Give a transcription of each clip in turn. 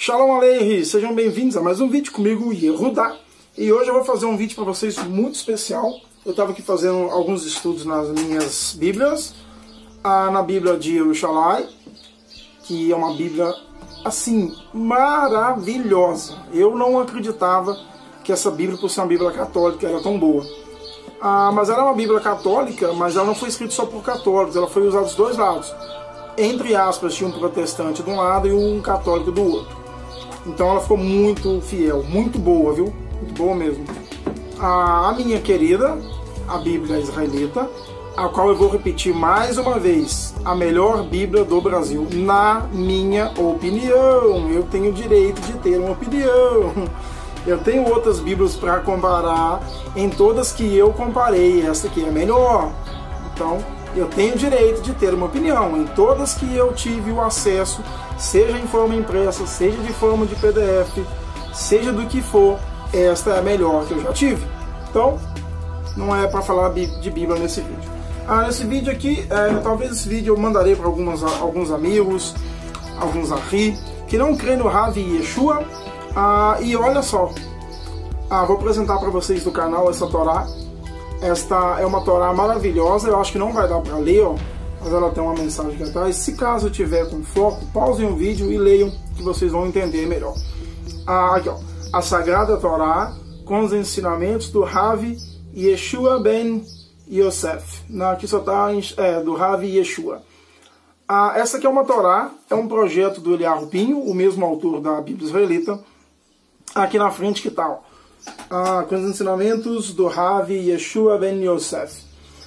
Shalom Aleichem, sejam bem-vindos a mais um vídeo comigo, Yehuda. E hoje eu vou fazer um vídeo para vocês muito especial. Eu estava aqui fazendo alguns estudos nas minhas bíblias. Na Bíblia de Yerushalayim, que é uma bíblia, assim, maravilhosa. Eu não acreditava que essa bíblia, por ser uma bíblia católica, era tão boa. Mas ela é uma bíblia católica, mas ela não foi escrita só por católicos, ela foi usada dos dois lados. Entre aspas, tinha um protestante de um lado e um católico do outro. Então ela ficou muito fiel, muito boa, viu? Muito boa mesmo. A minha querida, a Bíblia Israelita, a qual eu vou repetir mais uma vez, a melhor Bíblia do Brasil, na minha opinião. Eu tenho o direito de ter uma opinião. Eu tenho outras Bíblias para comparar, em todas que eu comparei, essa aqui é melhor. Então, eu tenho o direito de ter uma opinião. Em todas que eu tive o acesso, seja em forma impressa, seja de forma de PDF, seja do que for, esta é a melhor que eu já tive. Então, não é para falar de Bíblia nesse vídeo. Nesse vídeo aqui, talvez esse vídeo eu mandarei para alguns amigos, alguns ahri, que não creem no Rav Yeshua. E olha só, vou apresentar para vocês do canal essa Torá. Esta é uma Torá maravilhosa, eu acho que não vai dar para ler, ó, mas ela tem uma mensagem aqui atrás. Se caso eu tiver com foco, pausem o vídeo e leiam, que vocês vão entender melhor. Aqui, ó, a Sagrada Torá com os ensinamentos do Rav Yeshua ben Yosef. Aqui só está do Rav Yeshua. Essa aqui é uma Torá, é um projeto do Eliyahu Pinho, o mesmo autor da Bíblia Israelita. Aqui na frente que está, ó. Com os ensinamentos do Rav Yeshua ben Yosef.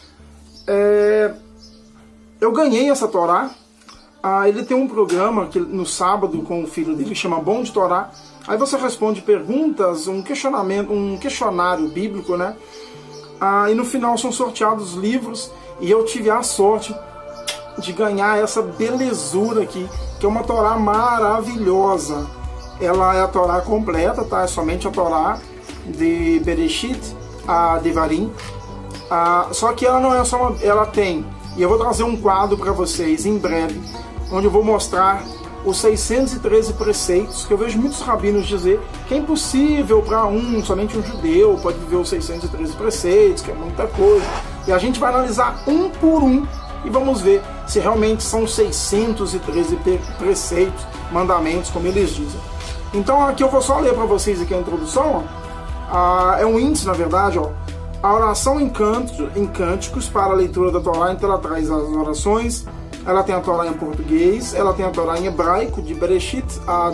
Eu ganhei essa Torá. Ele tem um programa que, no sábado com o filho dele, que chama Bom de Torá. Aí você responde perguntas, um questionário bíblico, né? E no final são sorteados livros. E eu tive a sorte de ganhar essa belezura aqui, que é uma Torá maravilhosa. Ela é a Torá completa, tá? É somente a Torá de Bereshit a Devarim. Só que ela não é só ela tem, e eu vou trazer um quadro para vocês em breve, onde eu vou mostrar os 613 preceitos, que eu vejo muitos rabinos dizer que é impossível para somente um judeu pode viver os 613 preceitos, que é muita coisa. E a gente vai analisar um por um e vamos ver se realmente são 613 preceitos, mandamentos, como eles dizem. Então aqui eu vou só ler para vocês aqui a introdução, ó. É um índice, na verdade, ó. A oração em cânticos para a leitura da Torá. Então ela traz as orações, ela tem a Torá em português, ela tem a Torá em hebraico, de Bereshit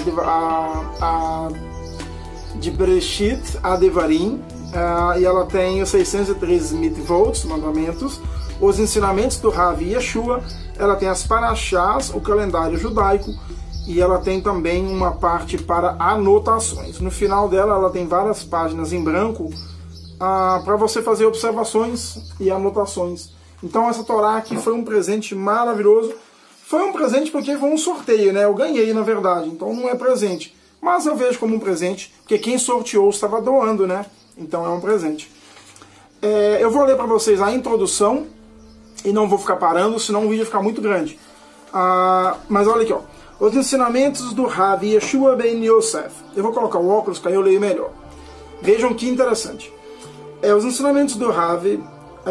a Devarim, e ela tem os 613 mitvot, mandamentos, os ensinamentos do Rav Yeshua, ela tem as parashás, o calendário judaico, e ela tem também uma parte para anotações. No final dela, ela tem várias páginas em branco para você fazer observações e anotações. Então essa Torá aqui foi um presente maravilhoso. Foi um presente porque foi um sorteio, né? Eu ganhei, na verdade, então não é presente. Mas eu vejo como um presente, porque quem sorteou estava doando, né? Então é um presente. Eu vou ler para vocês a introdução e não vou ficar parando, senão o vídeo vai ficar muito grande. Mas olha aqui, ó. Os ensinamentos do Rav Yeshua ben Yosef. Eu vou colocar o óculos, que aí eu leio melhor. Vejam que interessante. Os ensinamentos do Rav,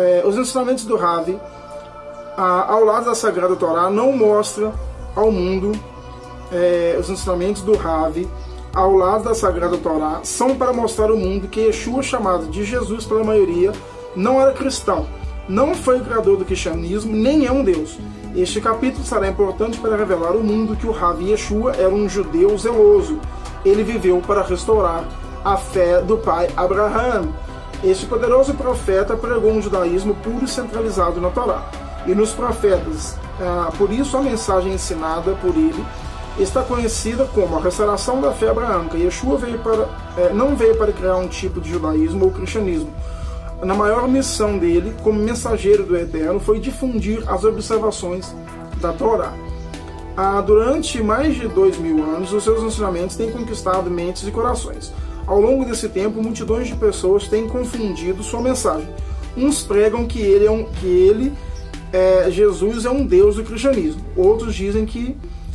ao lado da Sagrada Torá, não mostra ao mundo. Os ensinamentos do Rav, ao lado da Sagrada Torá, são para mostrar ao mundo que Yeshua, chamado de Jesus pela maioria, não era cristão, não foi o criador do cristianismo, nem é um Deus. Este capítulo será importante para revelar ao mundo que o Rav Yeshua era um judeu zeloso. Ele viveu para restaurar a fé do pai Abraham. Este poderoso profeta pregou um judaísmo puro e centralizado na Torá e nos profetas. Por isso a mensagem ensinada por ele está conhecida como a restauração da fé abraâmica. Yeshua não veio para criar um tipo de judaísmo ou cristianismo. Na maior missão dele, como mensageiro do Eterno, foi difundir as observações da Torá. Durante mais de 2000 anos, os seus ensinamentos têm conquistado mentes e corações. Ao longo desse tempo, multidões de pessoas têm confundido sua mensagem. Uns pregam que Jesus é um Deus do cristianismo. Outros dizem que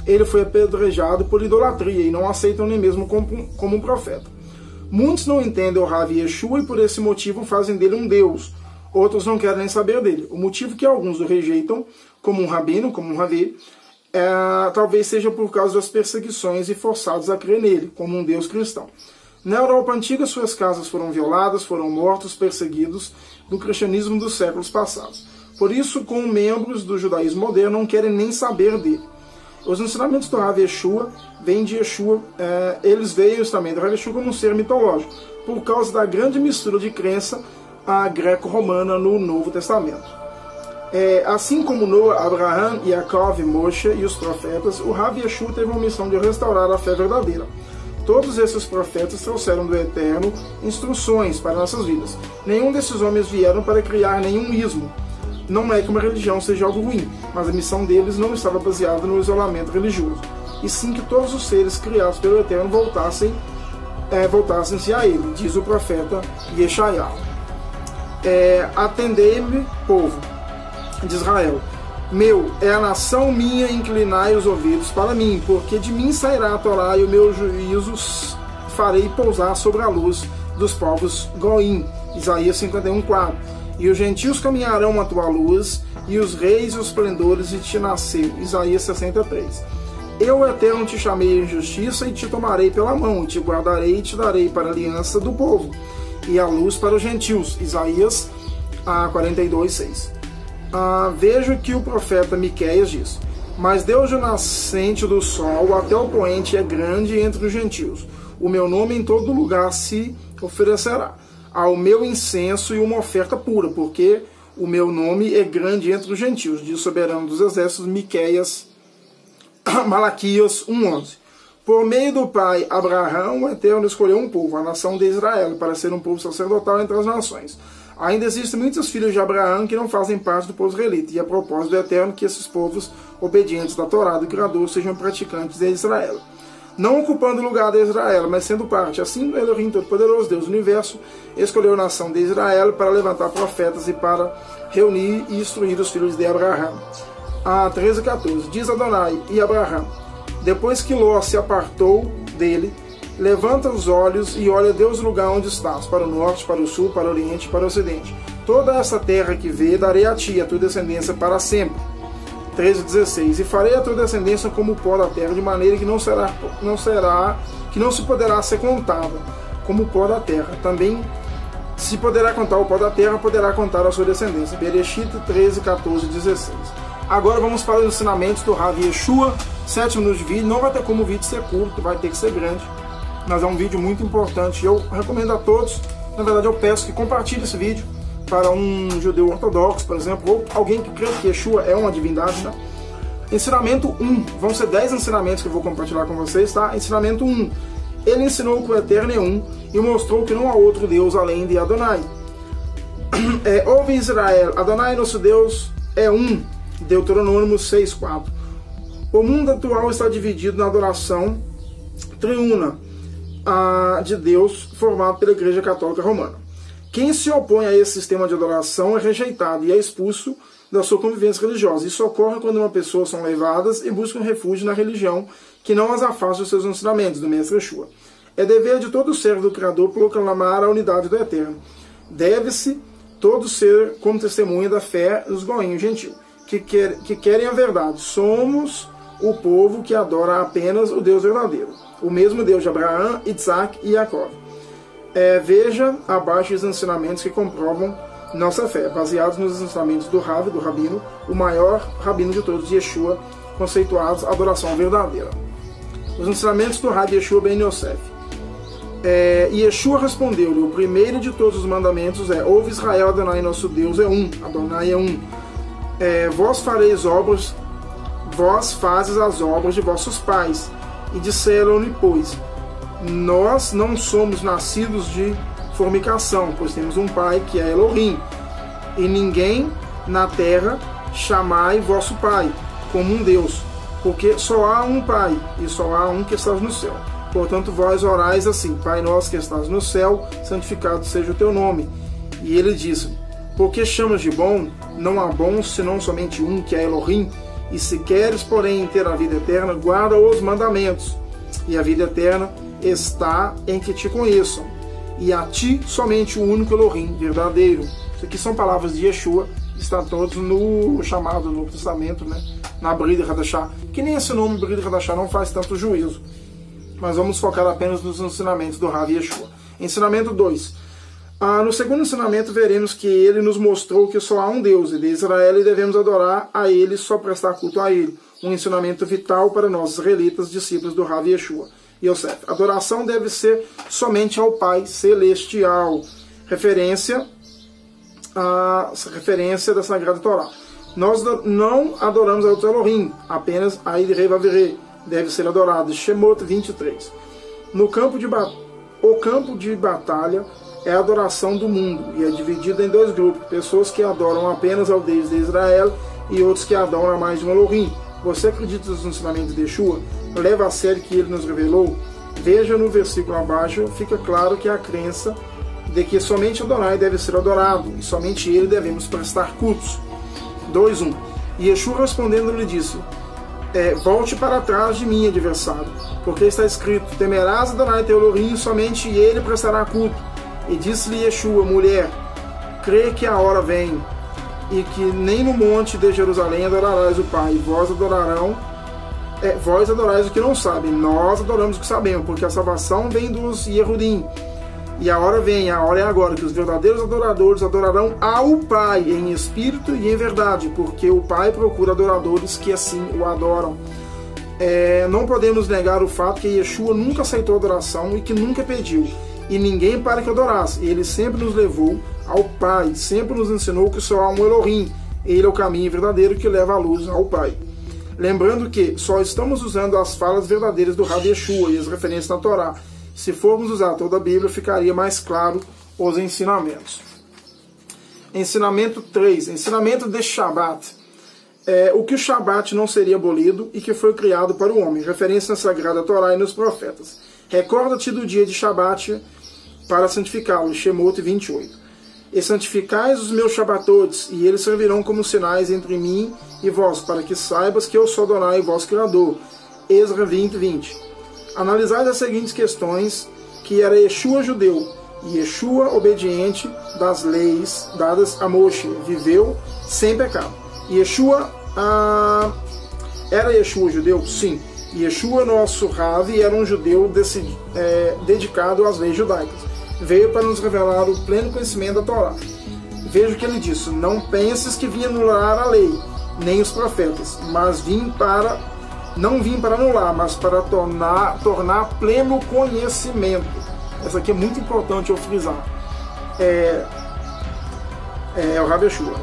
ele foi apedrejado por idolatria e não aceitam nem mesmo como um profeta. Muitos não entendem o Rav Yeshua e por esse motivo fazem dele um Deus. Outros não querem nem saber dele. O motivo que alguns o rejeitam como um rabino, como um Ravi, talvez seja por causa das perseguições e forçados a crer nele, como um Deus cristão. Na Europa antiga, suas casas foram violadas, foram mortos, perseguidos no cristianismo dos séculos passados. Por isso, como membros do judaísmo moderno, não querem nem saber dele. Os ensinamentos do Rav Yeshua vêm de Yeshua, eles veem também do Rav Yeshua como um ser mitológico, por causa da grande mistura de crença greco-romana no Novo Testamento. Assim como Noah, Abraham, Yaakov, Moshe e os profetas, o Rav Yeshua teve uma missão de restaurar a fé verdadeira. Todos esses profetas trouxeram do Eterno instruções para nossas vidas. Nenhum desses homens vieram para criar nenhum ismo. Não é que uma religião seja algo ruim, mas a missão deles não estava baseada no isolamento religioso, e sim que todos os seres criados pelo Eterno voltassem-se a ele, diz o profeta Yeshayahu. Atendei-me, povo de Israel. Meu, é a nação minha, inclinai os ouvidos para mim, porque de mim sairá a Torá e o meu juízo farei pousar sobre a luz dos povos Goim. Isaías 51:4. E os gentios caminharão a tua luz, e os reis e os esplendores de ti nasceu. Isaías 63. Eu, Eterno, te chamei em justiça e te tomarei pela mão, e te guardarei e te darei para a aliança do povo, e a luz para os gentios. Isaías 42:6. Vejo que o profeta Miqueias diz: mas desde o nascente do sol até o poente é grande entre os gentios. O meu nome em todo lugar se oferecerá ao meu incenso e uma oferta pura, porque o meu nome é grande entre os gentios, diz o soberano dos exércitos, Malaquias 1:11. Por meio do pai Abraão, o Eterno escolheu um povo, a nação de Israel, para ser um povo sacerdotal entre as nações. Ainda existem muitos filhos de Abraão que não fazem parte do povo israelita, e é propósito do Eterno que esses povos obedientes da Torá do Criador sejam praticantes de Israel. Não ocupando o lugar de Israel, mas sendo parte. Assim, o Elohim Todo-Poderoso, Deus do Universo, escolheu a nação de Israel para levantar profetas e para reunir e instruir os filhos de Abraão. 13:14. Diz Adonai e Abraão: depois que Ló se apartou dele, levanta os olhos e olha Deus o lugar onde estás, para o norte, para o sul, para o oriente e para o ocidente. Toda essa terra que vê, darei a ti, a tua descendência para sempre. 13:16. E farei a tua descendência como o pó da terra, de maneira que não se poderá ser contada, como o pó da terra. Também se poderá contar o pó da terra, poderá contar a sua descendência. Bereshit 13:14-16. Agora vamos para os ensinamentos do Rav Yeshua. 7 minutos de vídeo. Não vai ter como o vídeo ser curto, vai ter que ser grande, mas é um vídeo muito importante. Eu recomendo a todos, na verdade eu peço que compartilhe esse vídeo para um judeu ortodoxo, por exemplo, ou alguém que crê que Yeshua é uma divindade, né? Ensinamento 1, vão ser 10 ensinamentos que eu vou compartilhar com vocês, tá? Ensinamento 1, ele ensinou que o Eterno é um e mostrou que não há outro Deus além de Adonai. Ouve Israel, Adonai nosso Deus é um, Deuteronômio 6:4. O mundo atual está dividido na adoração triuna de Deus, formado pela Igreja Católica Romana. Quem se opõe a esse sistema de adoração é rejeitado e é expulso da sua convivência religiosa. Isso ocorre quando uma pessoa são levadas e buscam refúgio na religião que não as afasta dos seus ensinamentos, do Mestre Yeshua. É dever de todo servo do Criador proclamar a unidade do Eterno. Deve-se todo ser como testemunha da fé dos goinhos gentil, que querem a verdade. Somos o povo que adora apenas o Deus verdadeiro, o mesmo Deus de Abraão, Isaac e Jacob. Veja abaixo os ensinamentos que comprovam nossa fé, baseados nos ensinamentos do Rav, do Rabino, o maior Rabino de todos, Yeshua, conceituados adoração verdadeira. Os ensinamentos do Rav Yeshua ben Yosef. Yeshua respondeu-lhe: o primeiro de todos os mandamentos é: ouve Israel, Adonai nosso Deus é um, Adonai é um. Vós fazes as obras de vossos pais, e disseram-lhe, pois, nós não somos nascidos de fornicação, pois temos um pai que é Elohim, e ninguém na terra chamai vosso pai como um Deus, porque só há um pai, e só há um que está no céu. Portanto, vós orais assim: Pai nosso que estás no céu, santificado seja o teu nome. E ele disse: porque chamas de bom? Não há bom senão somente um, que é Elohim, E se queres, porém, ter a vida eterna, guarda os mandamentos. E a vida eterna está em que te conheçam, e a ti somente o único Elohim verdadeiro. Isso aqui são palavras de Yeshua, está todos no chamado Novo Testamento, né? Na Brit Hadashah, que nem esse nome Brit Hadashah não faz tanto juízo. Mas vamos focar apenas nos ensinamentos do Rav Yeshua. Ensinamento 2. No segundo ensinamento veremos que ele nos mostrou que só há um Deus, e de Israel e devemos adorar a ele, só prestar culto a ele. Um ensinamento vital para nós israelitas, discípulos do Rav Yeshua. Yosef. Adoração deve ser somente ao Pai Celestial. Referência da Sagrada Torá. Nós não adoramos a outro Elohim, apenas a Yireh Vavireh deve ser adorado. Shemot 23. O campo de batalha é a adoração do mundo e é dividido em dois grupos: pessoas que adoram apenas ao Deus de Israel e outros que adoram a mais de um Elohim. Você acredita nos ensinamentos de Yeshua? Leva a sério que ele nos revelou? Veja no versículo abaixo, fica claro que a crença de que somente Adonai deve ser adorado, e somente ele devemos prestar cultos. 2:1. E Yeshua respondendo lhe disse: volte para trás de mim, adversário, porque está escrito: temerás Adonai teu Elohim, somente ele prestará culto. E disse-lhe Yeshua: mulher, crê que a hora vem, e que nem no monte de Jerusalém adorarás o Pai. Vós adorais o que não sabem, nós adoramos o que sabemos, porque a salvação vem dos Yehudim. E a hora vem, a hora é agora, que os verdadeiros adoradores adorarão ao Pai em espírito e em verdade, porque o Pai procura adoradores que assim o adoram. Não podemos negar o fato que Yeshua nunca aceitou adoração e que nunca pediu, e ninguém para que adorasse. Ele sempre nos levou ao Pai, sempre nos ensinou que só há um Elohim. Ele é o caminho verdadeiro que leva a luz ao Pai. Lembrando que só estamos usando as falas verdadeiras do Rav Yeshua e as referências na Torá. Se formos usar toda a Bíblia, ficaria mais claro os ensinamentos. Ensinamento 3. Ensinamento de Shabat. O que o Shabat não seria abolido e que foi criado para o homem. Referência na Sagrada Torá e nos profetas. Recorda-te do dia de Shabat para santificá-lo. Shemot 28. E santificais os meus Shabatotes, e eles servirão como sinais entre mim e vós, para que saibas que eu sou Adonai, vosso Criador. Ezra 20:20. Analisai as seguintes questões: que era Yeshua judeu, e Yeshua obediente das leis dadas a Moshe, viveu sem pecado. Yeshua, era Yeshua judeu? Sim. Yeshua, nosso Rav, era um judeu dedicado às leis judaicas. Veio para nos revelar o pleno conhecimento da Torá. Veja o que ele disse: não penses que vim anular a lei, nem os profetas, mas não vim para anular, mas para tornar pleno conhecimento. Essa aqui é muito importante eu frisar. O Rav Yeshua.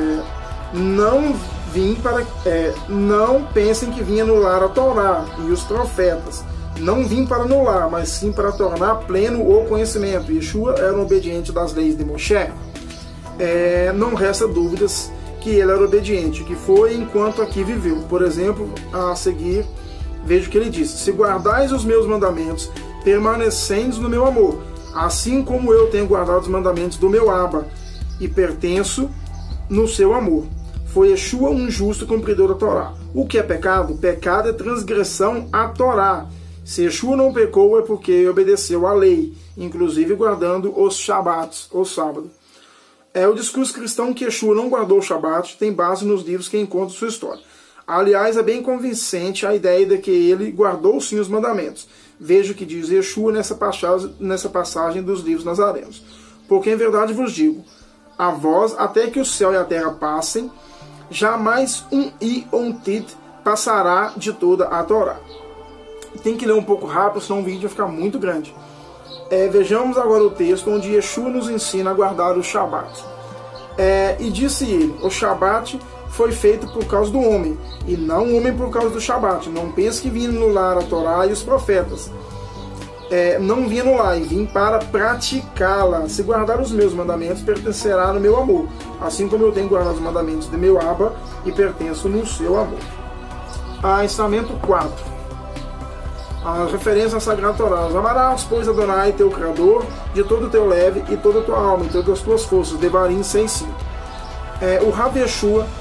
Não pensem que vim anular a Torá e os profetas. Não vim para anular, mas sim para tornar pleno o conhecimento. Yeshua era um obediente das leis de Moshe. Não resta dúvidas que ele era obediente, que foi enquanto aqui viveu. Por exemplo, a seguir, veja o que ele disse: se guardais os meus mandamentos, permanecendo no meu amor, assim como eu tenho guardado os mandamentos do meu Abba, e pertenço no seu amor. Foi Yeshua um justo cumpridor da Torá. O que é pecado? Pecado é transgressão à Torá. Se Yeshua não pecou é porque obedeceu à lei, inclusive guardando os Shabbats, o sábado. O discurso cristão que Yeshua não guardou o Shabat tem base nos livros que encontram sua história. Aliás, é bem convincente a ideia de que ele guardou sim os mandamentos. Veja o que diz Yeshua nessa passagem dos livros nazarenos. Porque em verdade vos digo, a vós, até que o céu e a terra passem, jamais um tit passará de toda a Torá. Tem que ler um pouco rápido, senão o vídeo vai ficar muito grande. Vejamos agora o texto onde Yeshua nos ensina a guardar o Shabat. E disse ele: o Shabat foi feito por causa do homem, e não o homem por causa do Shabat. Não pense que vim anular a Torá e os profetas. Não vim anular, e vim para praticá-la. Se guardar os meus mandamentos, pertencerá no meu amor, assim como eu tenho guardado os mandamentos de meu Abba e pertenço no seu amor. Ensinamento 4. A referência à Sagrada Torá: amarás, pois, Adonai, teu Criador, de todo o teu leve e toda a tua alma, e todas as tuas forças. Devarim 6:5. O Rav Yeshua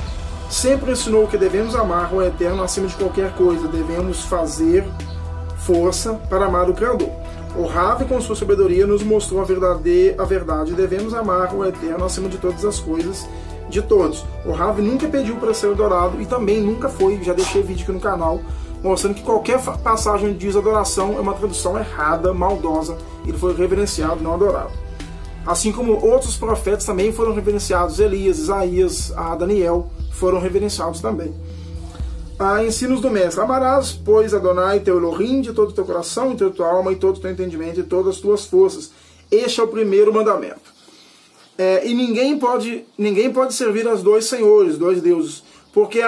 Sempre ensinou que devemos amar o Eterno acima de qualquer coisa, devemos fazer força para amar o Criador. O Rav, com sua sabedoria, nos mostrou a verdade. Devemos amar o Eterno acima de todas as coisas, de todos. O Rav nunca pediu para ser adorado e também nunca foi. Já deixei vídeo aqui no canal mostrando que qualquer passagem onde diz adoração é uma tradução errada, maldosa. Ele foi reverenciado, não adorado. Assim como outros profetas também foram reverenciados. Elias, Isaías, Daniel foram reverenciados também. Ensinos do mestre. Amarás, pois, Adonai, teu Elohim, de todo o teu coração, de toda a tua alma, e todo o teu entendimento, e todas as tuas forças. Este é o primeiro mandamento. E ninguém pode servir aos dois senhores, dois deuses, porque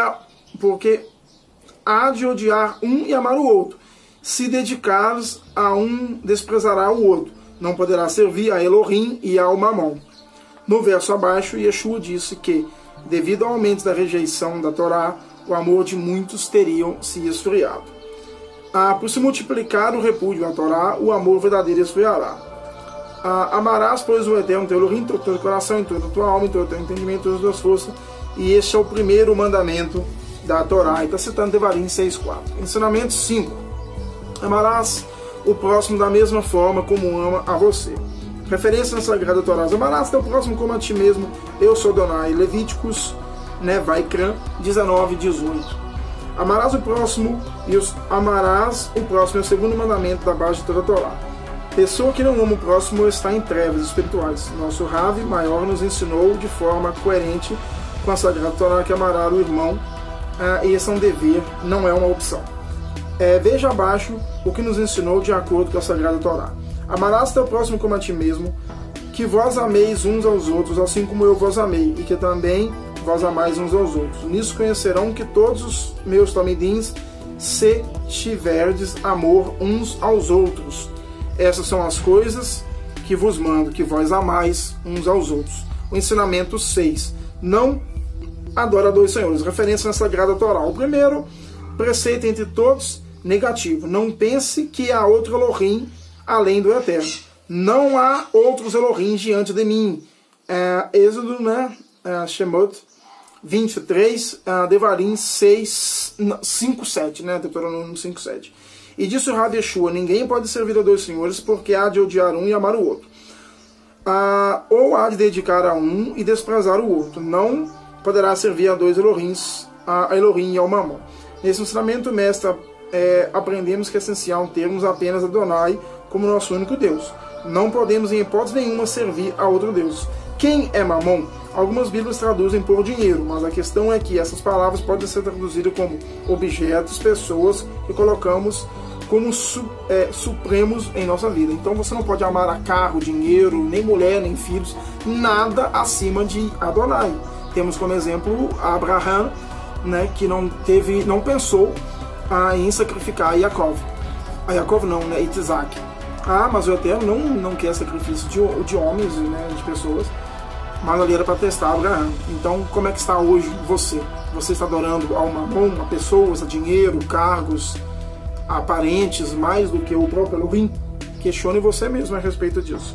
há de odiar um e amar o outro. Se dedicares a um, desprezará o outro. Não poderá servir a Elohim e ao Mamon. No verso abaixo, Yeshua disse que, devido ao aumento da rejeição da Torá, o amor de muitos teriam se esfriado. Por se multiplicar o repúdio à Torá, o amor verdadeiro esfriará. Amarás, pois, o Eterno teu Elohim, em todo o teu coração, em toda a tua alma, em todo o teu entendimento, em todas as tuas forças. E este é o primeiro mandamento da Torá. E está citando Devarim 6.4. Ensinamento 5. Amarás o próximo da mesma forma como ama a você. Referência na Sagrada Torá. Amarás teu próximo como a ti mesmo. Eu sou Adonai. Levíticos, Vaikran 19:18. Amarás o próximo amarás o próximo é o segundo mandamento da base de toda a Torá. Pessoa que não ama o próximo está em trevas espirituais. Nosso Rav maior nos ensinou de forma coerente com a Sagrada Torá que amará o irmão. E esse é um dever, não é uma opção. Veja abaixo o que nos ensinou de acordo com a Sagrada Torá. Amarás teu próximo como a ti mesmo, que vós ameis uns aos outros, assim como eu vos amei, e que também vós amais uns aos outros. Nisso conhecerão que todos os meus talmidins, se tiverdes amor uns aos outros. Essas são as coisas que vos mando, que vós amais uns aos outros. O ensinamento 6. Não adora dois senhores. Referência na Sagrada Torá. O primeiro preceito entre todos, negativo. Não pense que há outro Elohim além do Eterno. Não há outros Elohim diante de mim. Êxodo, Shemot 23, Devarim 5:7, Deuteronômio 5:7. E disse o Rav Yeshua: ninguém pode servir a dois senhores, porque há de odiar um e amar o outro. Ou há de dedicar a um e desprezar o outro. Não poderá servir a dois Elohims, a Elohim e ao Mamon. Nesse ensinamento, mestre, aprendemos que é essencial termos apenas Adonai como nosso único Deus. Não podemos, em hipótese nenhuma, servir a outro Deus. Quem é Mamon? Algumas Bíblias traduzem por dinheiro, mas a questão é que essas palavras podem ser traduzidas como objetos, pessoas que colocamos como supremos em nossa vida. Então você não pode amar a carro, dinheiro, nem mulher, nem filhos, nada acima de Adonai. Temos como exemplo Abraham, que não pensou em sacrificar Yaakov. Yaakov não, Isaac. Mas o Eterno não quer sacrifício de homens, de pessoas, mas ali era para testar Abraão. Então, como é que está hoje você? Você está adorando a Mamon, a pessoas, a dinheiro, cargos, a parentes, mais do que o próprio Elohim? Questione você mesmo a respeito disso.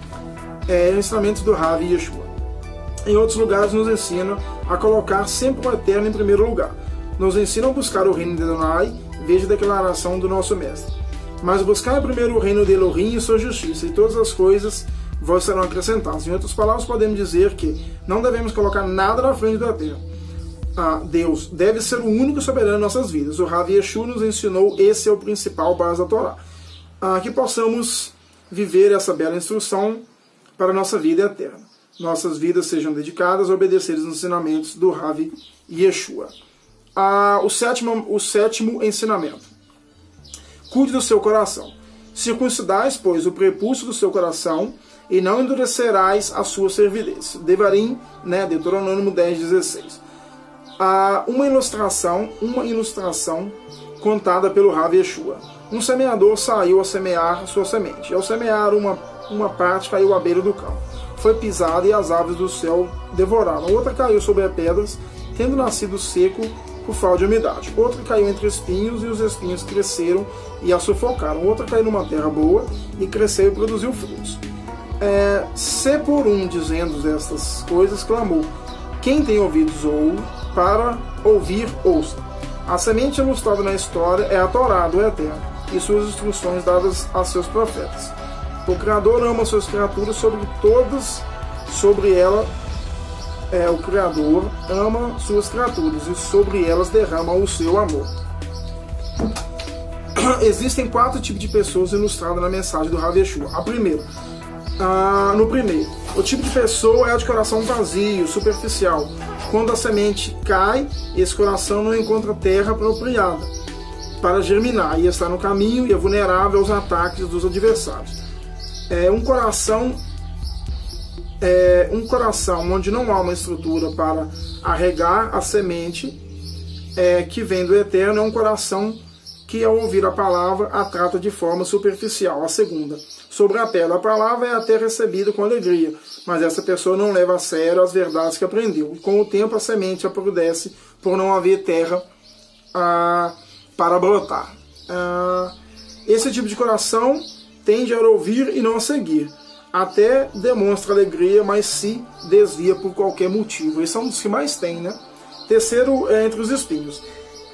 O ensinamento do Rav Yeshua. Em outros lugares nos ensina a colocar sempre o Eterno em primeiro lugar. Nos ensina a buscar o reino de Adonai, veja a declaração do nosso mestre. Mas buscar primeiro o reino de Elohim e sua justiça, e todas as coisas vos serão acrescentadas. Em outras palavras, podemos dizer que não devemos colocar nada na frente do Eterno. Deus deve ser o único soberano em nossas vidas. O Rav Yeshua nos ensinou, esse é o principal base da Torá. Que possamos viver essa bela instrução para a nossa vida eterna. Nossas vidas sejam dedicadas a obedecer os ensinamentos do Rav Yeshua. O sétimo ensinamento. Cuide do seu coração. Circuncidais, pois, o prepúcio do seu coração, e não endurecerás a sua servidez. Devarim, Deuteronômio 10:16. Uma ilustração contada pelo Rav Yeshua. Um semeador saiu a semear sua semente. Ao semear uma parte, caiu à beira do campo. Foi pisada e as aves do céu devoraram. Outra caiu sobre as pedras, tendo nascido seco por falta de umidade. Outra caiu entre espinhos, e os espinhos cresceram e a sufocaram. Outra caiu numa terra boa e cresceu e produziu frutos. Se por um dizendo estas coisas clamou: quem tem ouvidos para ouvir, ouça. A semente ilustrada na história é a Torá do Eterno e suas instruções dadas a seus profetas. O Criador ama suas criaturas o Criador ama suas criaturas e sobre elas derrama o seu amor. Existem 4 tipos de pessoas ilustradas na mensagem do Rav Yeshua. No primeiro, o tipo de pessoa é a de coração vazio, superficial. Quando a semente cai, esse coração não encontra terra apropriada para germinar e está no caminho e é vulnerável aos ataques dos adversários. Um coração onde não há uma estrutura para arregar a semente que vem do Eterno é um coração que, ao ouvir a palavra, a trata de forma superficial. A segunda, sobre a pedra, a palavra é até recebida com alegria, mas essa pessoa não leva a sério as verdades que aprendeu. E com o tempo a semente apodrece por não haver terra para brotar. Esse tipo de coração tende a ouvir e não a seguir. Até demonstra alegria, mas se desvia por qualquer motivo. Esse é um dos que mais tem, né? Terceiro é entre os espinhos.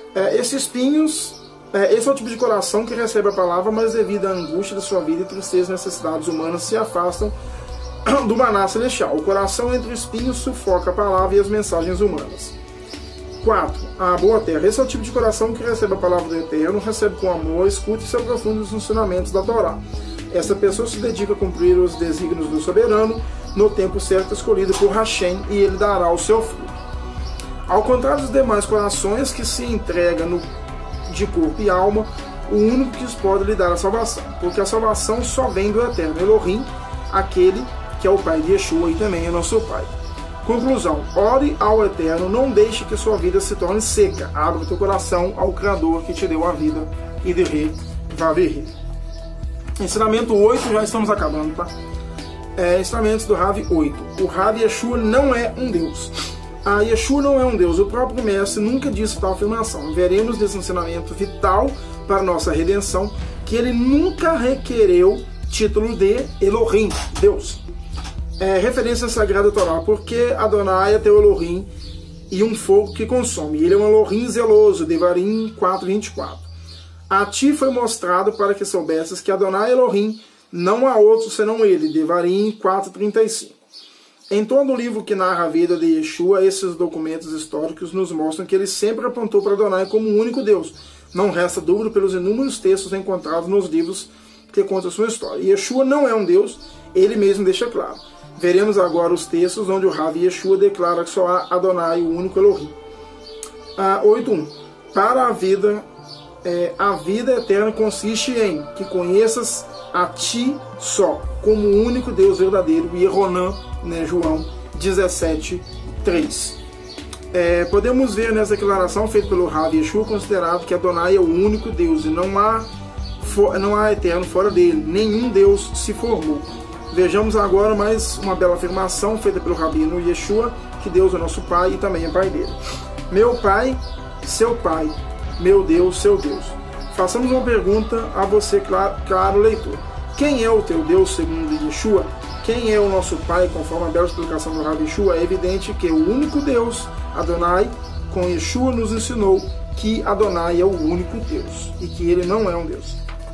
Esse é o tipo de coração que recebe a palavra, mas devido à angústia da sua vida e tristeza e necessidades humanas se afastam do maná celestial. O coração entre espinhos sufoca a palavra e as mensagens humanas. 4. A boa terra. Esse é o tipo de coração que recebe a palavra do Eterno, recebe com amor, escuta e se aprofunda nos ensinamentos da Torá. Essa pessoa se dedica a cumprir os desígnios do soberano no tempo certo escolhido por Hashem e ele dará o seu fruto. Ao contrário dos demais corações que se entregam de corpo e alma, o único que pode lhe dar a salvação, porque a salvação só vem do Eterno Elohim, aquele que é o Pai de Yeshua e também é nosso Pai. Conclusão: ore ao Eterno, não deixe que sua vida se torne seca, abra o teu coração ao Criador que te deu a vida e de rei vaver. Ensinamento 8, já estamos acabando, tá? Ensinamentos do Rav 8. O Rav Yeshua não é um Deus. Yeshua não é um Deus. O próprio Mestre nunca disse tal afirmação. Veremos nesse ensinamento vital para nossa redenção que ele nunca requereu título de Elohim, Deus. Referência sagrada à Torá, porque Adonai é teu Elohim e um fogo que consome. Ele é um Elohim zeloso, Devarim 4:24. A ti foi mostrado para que soubesses que Adonai Elohim não há outro senão ele, Devarim 4:35. Em todo o livro que narra a vida de Yeshua, esses documentos históricos nos mostram que ele sempre apontou para Adonai como o único Deus. Não resta dúvida pelos inúmeros textos encontrados nos livros que contam a sua história. Yeshua não é um Deus, ele mesmo deixa claro. Veremos agora os textos onde o Rav Yeshua declara que só há Adonai, o único Elohim. 8.1. Para a vida eterna consiste em que conheças a ti só, como o único Deus verdadeiro, e Yehonan, João 17:3. Podemos ver nessa declaração feita pelo Rav Yeshua considerado que Adonai é o único Deus e não há eterno fora dele, nenhum Deus se formou. Vejamos agora mais uma bela afirmação feita pelo Rabino Yeshua, que Deus é nosso Pai e também é Pai dele. Meu Pai, seu Pai, meu Deus, seu Deus. Façamos uma pergunta a você, claro leitor. Quem é o teu Deus segundo Yeshua? Quem é o nosso Pai, conforme a bela explicação do Rav Yeshua? É evidente que o único Deus, Adonai, com Yeshua nos ensinou que Adonai é o único Deus e que ele não é um Deus.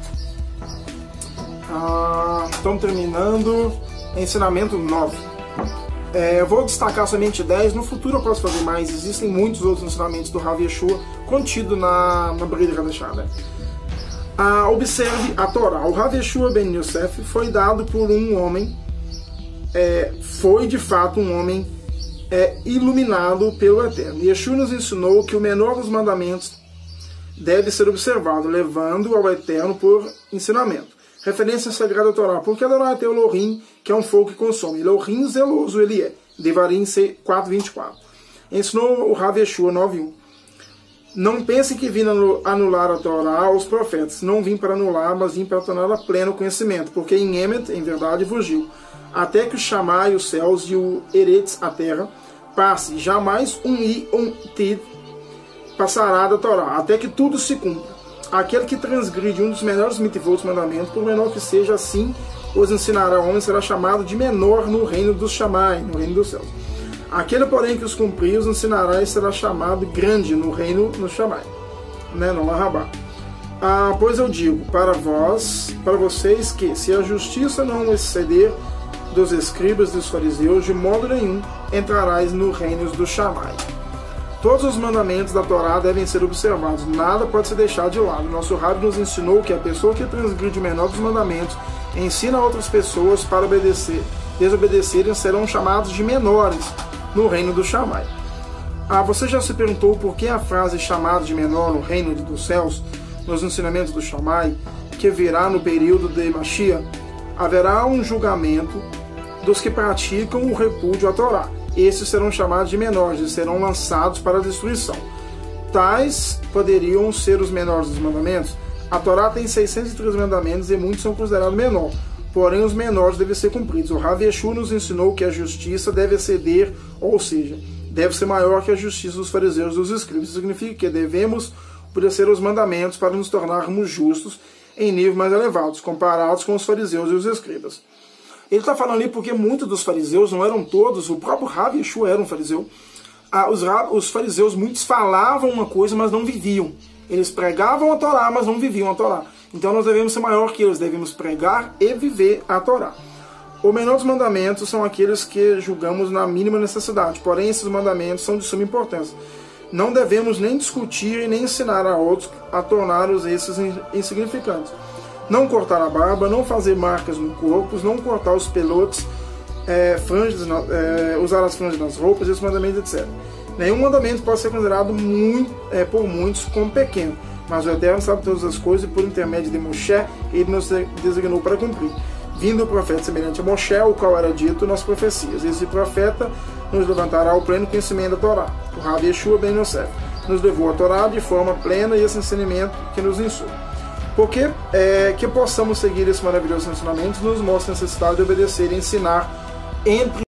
Estamos terminando. Ensinamento 9. Eu vou destacar somente 10. No futuro eu posso fazer mais. Existem muitos outros ensinamentos do Rav Yeshua contido na Brit Hadashah, né? Observe a Torá. O Rav Yeshua ben Yosef foi dado por um homem, foi de fato um homem iluminado pelo Eterno. Yeshua nos ensinou que o menor dos mandamentos deve ser observado, levando ao Eterno por ensinamento. Referência sagrada à Torá, porque Adonai tem o Elohim, que é um fogo que consome. Elohim zeloso ele é. Devarim 4:24. Ensinou o Rav Yeshua 9:1. Não pense que vim anular a Torá aos profetas. Não vim para anular, mas vim para torná-la pleno conhecimento. Porque em Emet, em verdade, fugiu. Até que o Shammai, os céus, e o Eretz, a terra, passe. Jamais um Tid passará da Torá. Até que tudo se cumpra. Aquele que transgride um dos menores mitzvot, mandamentos, por menor que seja, assim os ensinará a homem, será chamado de menor no reino dos Shammai, no reino dos céus. Aquele, porém, que os cumprir, os ensinará e será chamado grande no reino no Shammai, né, no Lahabá. Pois eu digo para vocês que, se a justiça não exceder dos escribas e dos fariseus, de modo nenhum entrarás no reino do Shammai. Todos os mandamentos da Torá devem ser observados, nada pode ser deixado de lado. Nosso Rabi nos ensinou que a pessoa que transgride o menor dos mandamentos ensina outras pessoas para desobedecerem, serão chamados de menores no reino do Shammai. Você já se perguntou por que a frase chamado de menor no reino dos céus, nos ensinamentos do Shammai, que virá no período de Mashiach? Haverá um julgamento dos que praticam o repúdio à Torá. Esses serão chamados de menores e serão lançados para a destruição. Tais poderiam ser os menores dos mandamentos? A Torá tem 603 mandamentos e muitos são considerados menor. Porém, os menores devem ser cumpridos. O Rav Yeshua nos ensinou que a justiça deve exceder, ou seja, deve ser maior que a justiça dos fariseus e dos escribas. Isso significa que devemos obedecer os mandamentos para nos tornarmos justos em níveis mais elevados, comparados com os fariseus e os escribas. Ele está falando ali porque muitos dos fariseus, não eram todos, o próprio Rav Yeshua era um fariseu. Os fariseus, muitos falavam uma coisa, mas não viviam. Eles pregavam a Torá, mas não viviam a Torá. Então nós devemos ser maior que eles, devemos pregar e viver a Torá. O menor dos mandamentos são aqueles que julgamos na mínima necessidade, porém esses mandamentos são de suma importância. Não devemos nem discutir e nem ensinar a outros a torná-los esses insignificantes. Não cortar a barba, não fazer marcas no corpo, não cortar os pelotes, usar as franjas nas roupas, esses mandamentos, etc. Nenhum mandamento pode ser considerado por muitos como pequeno, mas o Eterno sabe todas as coisas e por intermédio de Moshe, ele nos designou para cumprir. Vindo o profeta semelhante a Moshe, o qual era dito nas profecias. Esse profeta nos levantará ao pleno conhecimento da Torá. O Rav Yeshua ben Yosef nos levou a Torá de forma plena e esse ensinamento que nos ensina. Porque que possamos seguir esse maravilhoso ensinamento nos mostra a necessidade de obedecer e ensinar entre